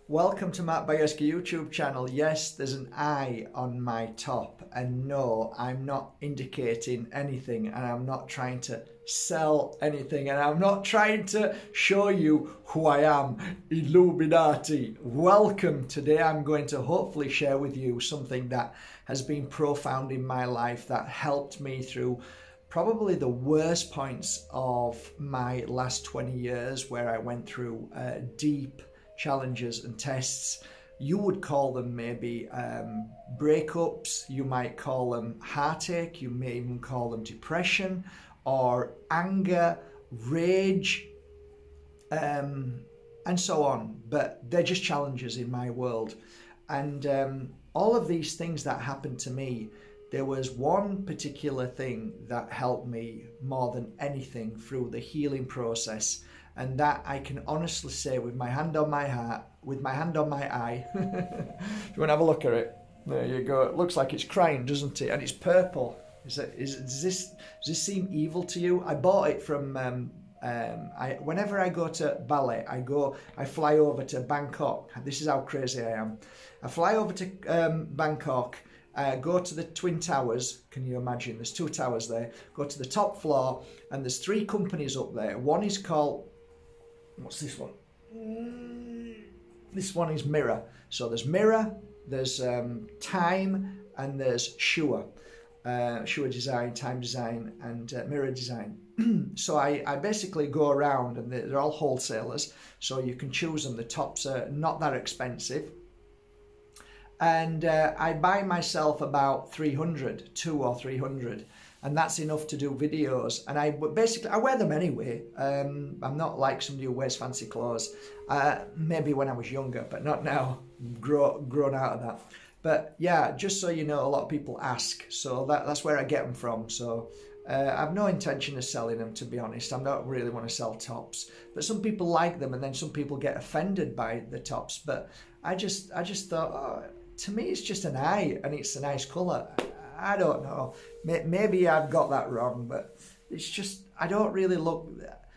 Welcome to Mark Bajerski YouTube channel. Yes, there's an I on my top, and no, I'm not indicating anything, and I'm not trying to sell anything, and I'm not trying to show you who I am, Illuminati. Welcome. Today I'm going to hopefully share with you something that has been profound in my life, that helped me through probably the worst points of my last 20 years, where I went through deep challenges and tests. You would call them maybe breakups, you might call them heartache, you may even call them depression or anger, rage, and so on. But they're just challenges in my world. And all of these things that happened to me, there was one particular thing that helped me more than anything through the healing process. And that I can honestly say with my hand on my heart, with my hand on my eye. If you want to have a look at it, there you go. It looks like it's crying, doesn't it? And it's purple. Does this seem evil to you? I bought it from, whenever I go to Bali, I fly over to Bangkok. This is how crazy I am. I fly over to Bangkok, go to the Twin Towers. Can you imagine? There's 2 towers there. Go to the top floor, and there's 3 companies up there. One is called, what's this one? This one is Mirror. So there's Mirror, there's Time, and there's Sure. Sure Design, Time Design, and Mirror Design. So I basically go around, and they're all wholesalers, so you can choose them. The tops are not that expensive. And I buy myself about 300, 200 or 300. And that's enough to do videos, and I wear them anyway. I'm not like somebody who wears fancy clothes. Maybe when I was younger, but not now. Grown out of that. But yeah, just so you know, a lot of people ask, so that's where I get them from. So I have no intention of selling them, to be honest. I don't really want to sell tops, but some people like them, and then some people get offended by the tops. But I just thought, oh, to me, it's just an eye, and it's a nice colour. I don't know. Maybe I've got that wrong, but it's just, I don't really look.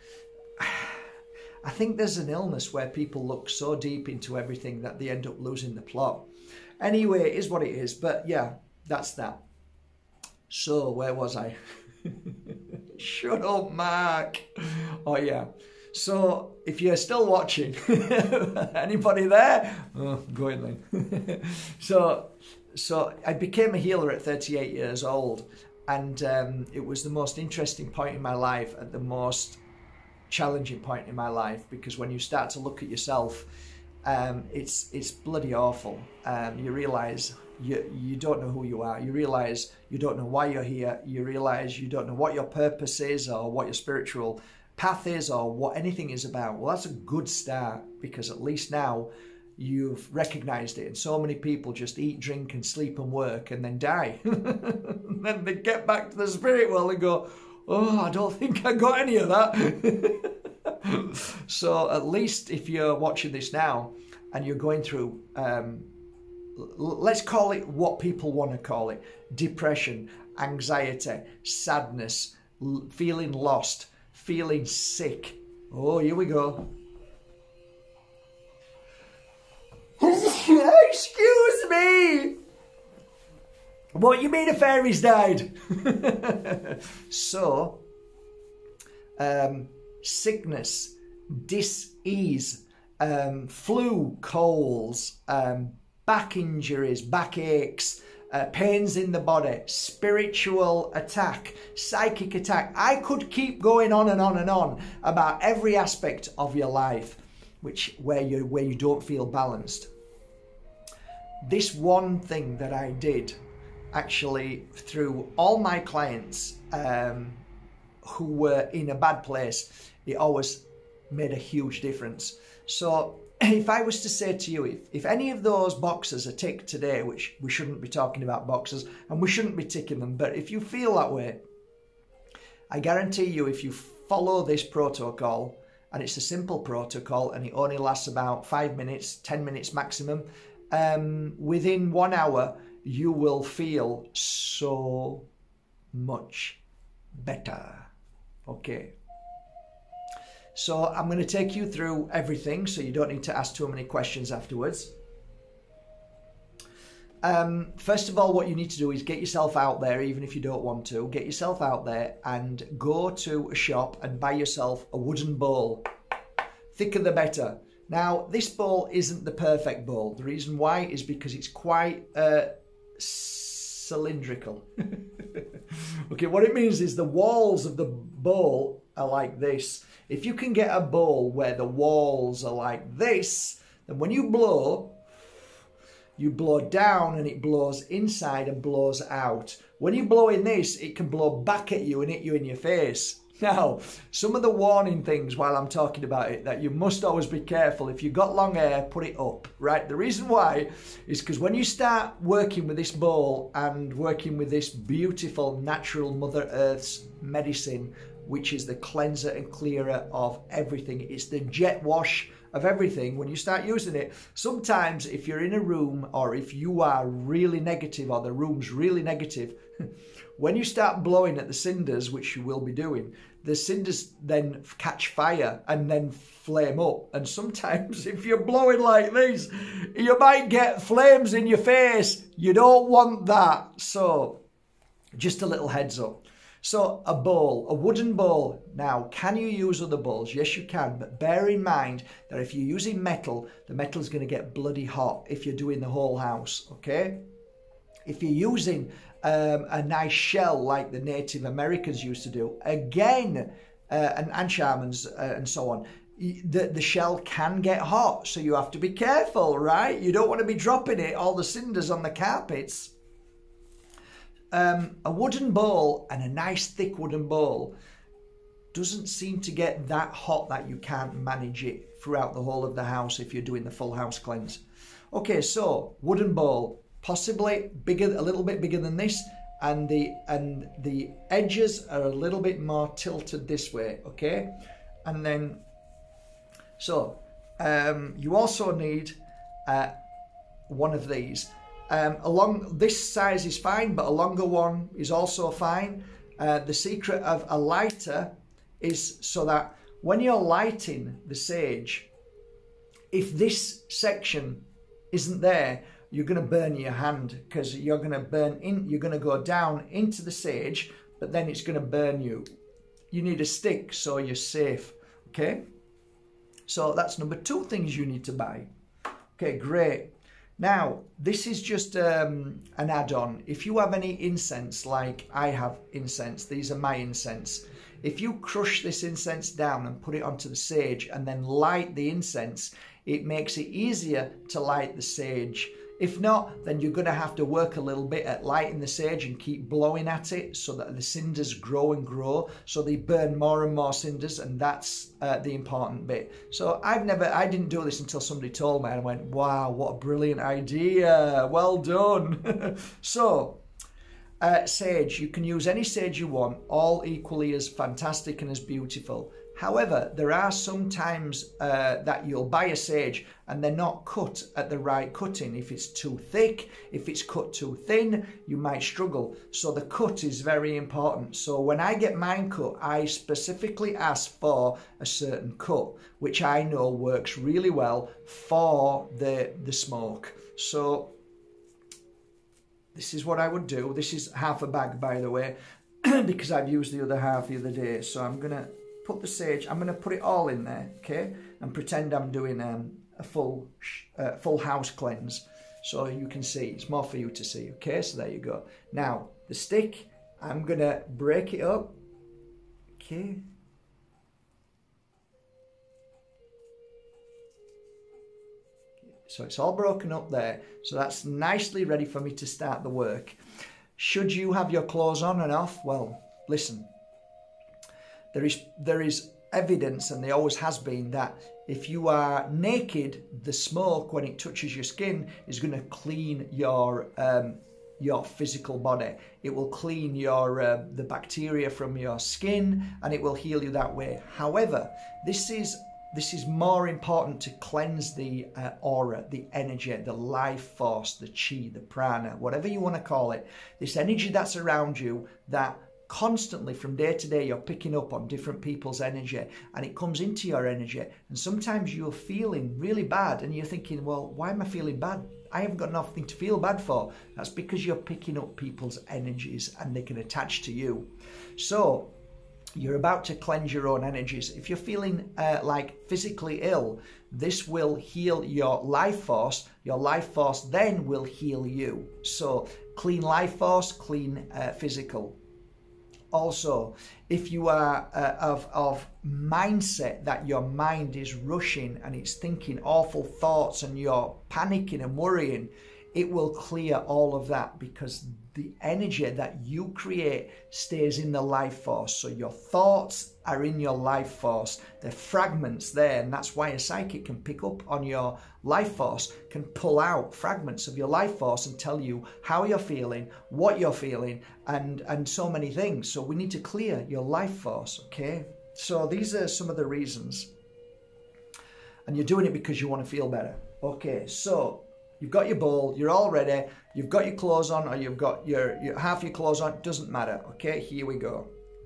I think there's an illness where people look so deep into everything that they end up losing the plot. Anyway, it is what it is. But yeah, that's that. So where was I? Shut up, Mark. Oh yeah. So if you're still watching, anybody there? Oh, go in then. So I became a healer at 38 years old, and it was the most interesting point in my life, at the most challenging point in my life, because when you start to look at yourself, it's bloody awful. You realise you don't know who you are. You realise you don't know why you're here. You realise you don't know what your purpose is, or what your spiritual path is, or what anything is about. Well, that's a good start, because at least now you've recognized it. And so many people just eat, drink, and sleep and work, and then die. And then they get back to the spirit world and go, oh, I don't think I got any of that. So at least if you're watching this now and you're going through, let's call it what people want to call it: depression, anxiety, sadness, feeling lost, feeling sick. Oh, here we go. Excuse me! What, you mean a fairy's died? So, sickness, dis-ease, flu, colds, back injuries, backaches, pains in the body, spiritual attack, psychic attack. I could keep going on and on and on about every aspect of your life where you don't feel balanced. This one thing that I did, actually, through all my clients who were in a bad place, it always made a huge difference. So if I was to say to you, if any of those boxes are ticked today, which we shouldn't be talking about boxes, and we shouldn't be ticking them, but if you feel that way, I guarantee you, if you follow this protocol, and it's a simple protocol, and it only lasts about 5 minutes, 10 minutes maximum, within 1 hour, you will feel so much better. Okay. So I'm going to take you through everything so you don't need to ask too many questions afterwards. First of all, what you need to do is get yourself out there, even if you don't want to. Get yourself out there and go to a shop and buy yourself a wooden bowl. Thicker the better. Now, this bowl isn't the perfect bowl. The reason why is because it's quite cylindrical. Okay, what it means is the walls of the bowl are like this. If you can get a bowl where the walls are like this, then when you blow down and it blows inside and blows out. When you blow in this, it can blow back at you and hit you in your face. Now, some of the warning things while I'm talking about it that you must always be careful. If you've got long hair, put it up, right? The reason why is because when you start working with this bowl and working with this beautiful natural Mother Earth's medicine, which is the cleanser and clearer of everything, it's the jet wash of everything. When you start using it, sometimes if you're in a room or if you are really negative or the room's really negative, when you start blowing at the cinders, which you will be doing, the cinders then catch fire and then flame up. And sometimes if you're blowing like this, you might get flames in your face. You don't want that. So just a little heads up. So a bowl, a wooden bowl. Now, can you use other bowls? Yes, you can. But bear in mind that if you're using metal, the metal is going to get bloody hot if you're doing the whole house, okay? If you're using a nice shell like the Native Americans used to do, again, and shamans and so on, the shell can get hot. So you have to be careful, right? You don't want to be dropping all the cinders on the carpets. A wooden bowl, and a nice thick wooden bowl, doesn't seem to get that hot that you can't manage it throughout the whole of the house if you're doing the full house cleanse. Okay, so wooden bowl, possibly bigger, a little bit bigger than this, and the edges are a little bit more tilted this way, okay? And then, so you also need one of these. Along this size is fine, but a longer one is also fine. The secret of a lighter is so that when you're lighting the sage, if this section isn't there, you're going to burn your hand, because you're going to go down into the sage, but then it's going to burn you. You need a stick so you're safe, okay? So that's number 2 things you need to buy. Okay, great. Now, this is just an add-on. If you have any incense, like I have incense, these are my incense. If you crush this incense down and put it onto the sage and then light the incense, it makes it easier to light the sage. If not, then you're going to have to work a little bit at lighting the sage and keep blowing at it so that the cinders grow and grow, so they burn more and more cinders, and that's the important bit. So I didn't do this until somebody told me, and I went, wow, what a brilliant idea, well done. So sage, you can use any sage you want, all equally as fantastic and as beautiful. However, there are some times that you'll buy a sage and they're not cut at the right cutting. If it's too thick, if it's cut too thin, you might struggle. So the cut is very important. So when I get mine cut, I specifically ask for a certain cut, which I know works really well for the smoke. So this is what I would do. This is half a bag, by the way, because I've used the other half the other day. So I'm going to put the sage, I'm going to put it all in there, okay, and pretend I'm doing a full house cleanse, so you can see. It's more for you to see, okay? So there you go. Now the stick, I'm going to break it up, okay. So it's all broken up there, so that's nicely ready for me to start the work. Should you have your clothes on and off? Well, listen, there is evidence, and there always has been, that if you are naked, the smoke, when it touches your skin, is going to clean your physical body. It will clean the bacteria from your skin, and it will heal you that way. However, this is more important to cleanse the aura, the energy, the life force, the chi, the prana, whatever you want to call it. This energy that's around you that constantly from day to day, you're picking up on different people's energy, and it comes into your energy. And sometimes you're feeling really bad and you're thinking, well, why am I feeling bad? I haven't got nothing to feel bad for. That's because you're picking up people's energies and they can attach to you. So you're about to cleanse your own energies. If you're feeling like physically ill, this will heal your life force. Your life force then will heal you. So clean life force, clean physical. Also, if you are of mindset that your mind is rushing and it's thinking awful thoughts and you're panicking and worrying, it will clear all of that, because the energy that you create stays in the life force. So your thoughts are in your life force. They're fragments there, and that's why a psychic can pick up on your life force, can pull out fragments of your life force and tell you how you're feeling, what you're feeling, and so many things. So we need to clear your life force, okay? So these are some of the reasons. And you're doing it because you want to feel better. Okay, so you've got your bowl, you're all ready, you've got your clothes on, or you've got your half your clothes on, doesn't matter. Okay, here we go.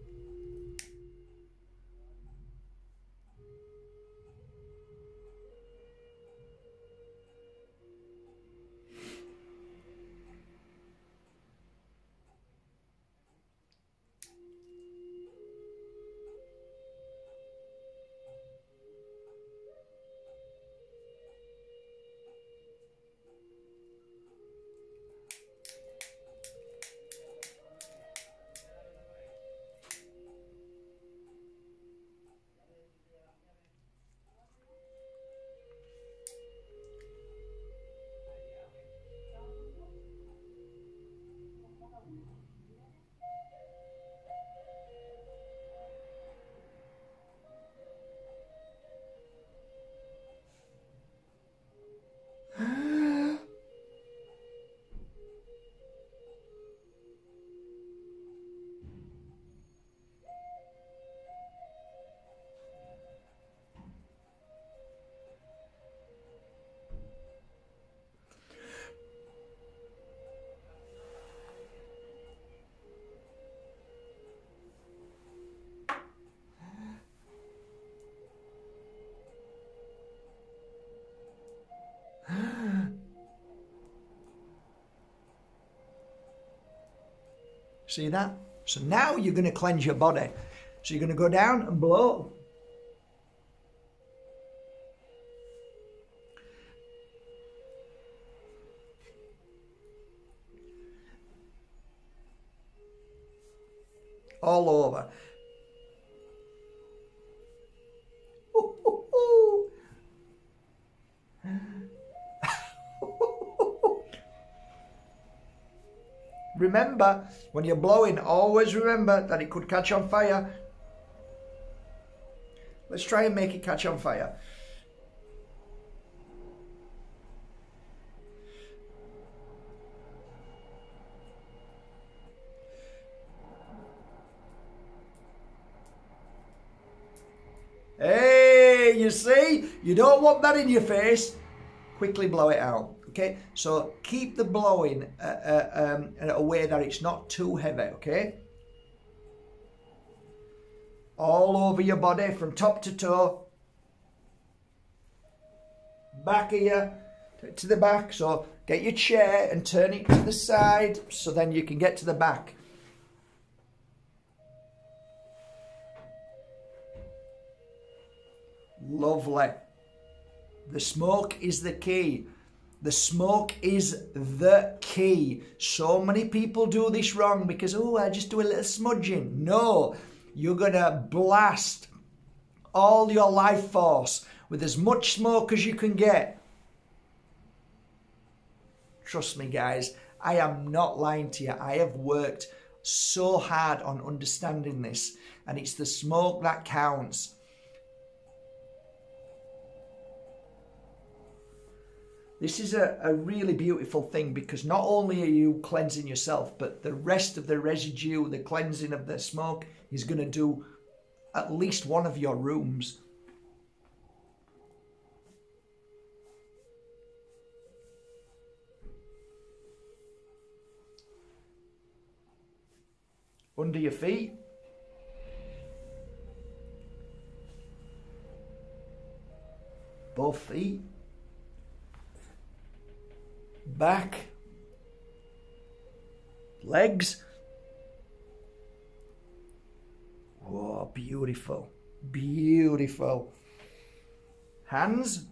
See that? So now you're going to cleanse your body. So you're going to go down and blow. All over. Remember, when you're blowing, always remember that it could catch on fire. Let's try and make it catch on fire. Hey, you see? You don't want that in your face. Quickly blow it out. Okay, so keep the blowing in a way that it's not too heavy, okay? All over your body from top to toe. Back here to the back. So get your chair and turn it to the side so then you can get to the back. Lovely. The smoke is the key. The smoke is the key. So many people do this wrong because, oh, I just do a little smudging. No, you're going to blast all your life force with as much smoke as you can get. Trust me, guys, I am not lying to you. I have worked so hard on understanding this, and it's the smoke that counts. This is a really beautiful thing, because not only are you cleansing yourself, but the rest of the residue, the cleansing of the smoke is going to do at least one of your rooms. under your feet. Both feet. Back. Legs. Whoa, beautiful. Beautiful. Hands.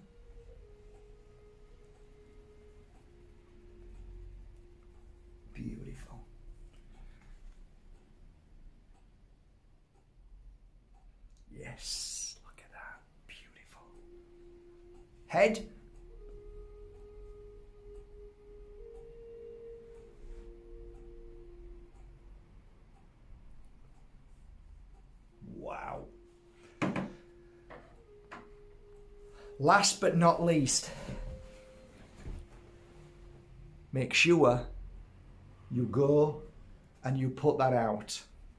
Beautiful. Yes, look at that. Beautiful. Head. Wow. Last but not least, make sure you go and you put that out.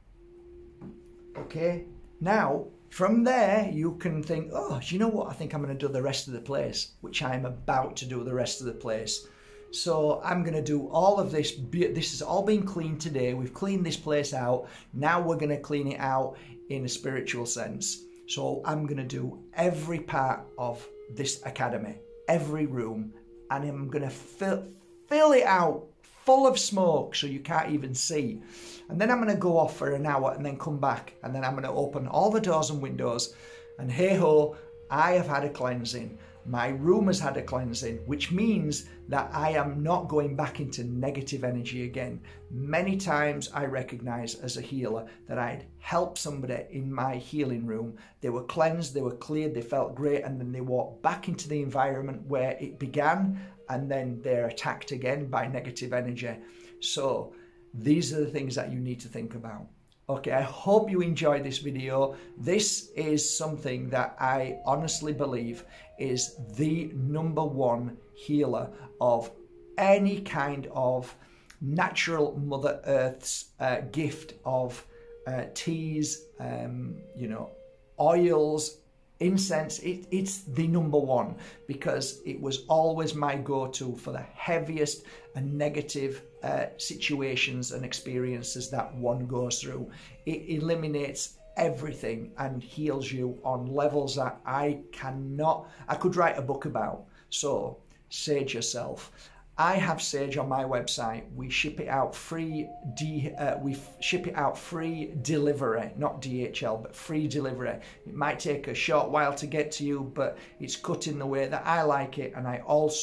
Okay? Now, from there, you can think, oh, do you know what? I think I'm going to do the rest of the place, which I'm about to do the rest of the place. So I'm going to do all of this. This has all been cleaned today. We've cleaned this place out. Now we're going to clean it out in a spiritual sense. So I'm going to do every part of this academy, every room, and I'm going to fill it out full of smoke so you can't even see. And then I'm going to go off for an hour and then come back, and then I'm going to open all the doors and windows, and hey ho, I have had a cleansing. My room has had a cleansing, which means that I am not going back into negative energy again. Many times I recognize as a healer that I'd help somebody in my healing room. They were cleansed, they were cleared, they felt great, and then they walked back into the environment where it began, and then they're attacked again by negative energy. So these are the things that you need to think about. Okay, I hope you enjoyed this video. This is something that I honestly believe is the #1 healer of any kind of natural Mother Earth's gift of teas, you know, oils, incense. It's the #1 because it was always my go-to for the heaviest and negative situations and experiences that one goes through. It eliminates everything and heals you on levels that I could write a book about. So sage yourself. I have sage on my website. We ship it out free. We ship it out free delivery, not DHL, but free delivery. It might take a short while to get to you, but it's cut in the way that I like it. And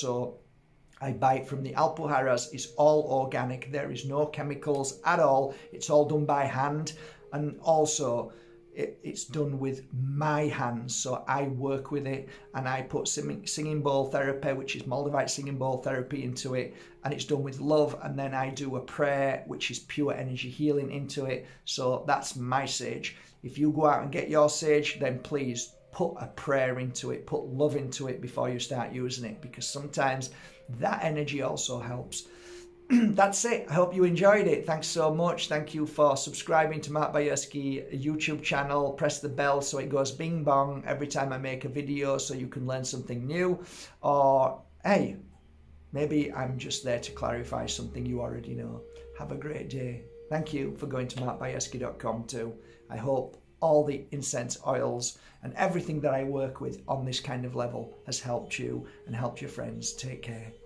I buy it from the Alpujarras. It's all organic. There is no chemicals at all. It's all done by hand, and also it's done with my hands, so I work with it, and I put singing bowl therapy, which is Moldavite singing bowl therapy, into it, and it's done with love, and then I do a prayer, which is pure energy healing, into it. So that's my sage. If you go out and get your sage, then please put a prayer into it, put love into it before you start using it, because sometimes that energy also helps. That's it. I hope you enjoyed it. Thanks so much. Thank you for subscribing to Mark Bajerski YouTube channel. Press the bell so it goes bing bong every time I make a video, so you can learn something new. Or, hey, maybe I'm just there to clarify something you already know. Have a great day. Thank you for going to markbajerski.com too. I hope all the incense oils and everything that I work with on this kind of level has helped you and helped your friends. Take care.